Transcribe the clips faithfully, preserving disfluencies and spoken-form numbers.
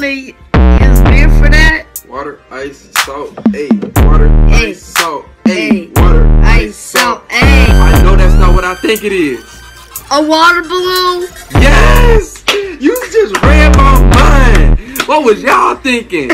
only use beer for that? Water, ice, salt, ayy. Water, Ay. ice, salt, ayy. Ay. Water, Ice, ice, salt, salt. ayy. I know that's not what I think it is. A water balloon? Yes! You just read my mind. What was y'all thinking?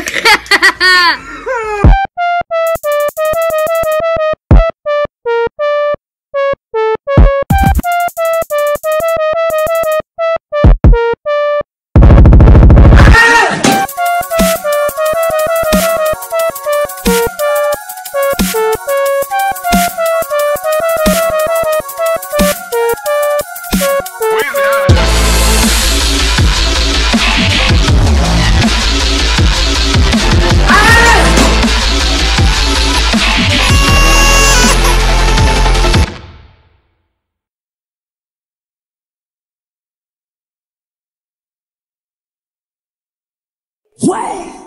Wow!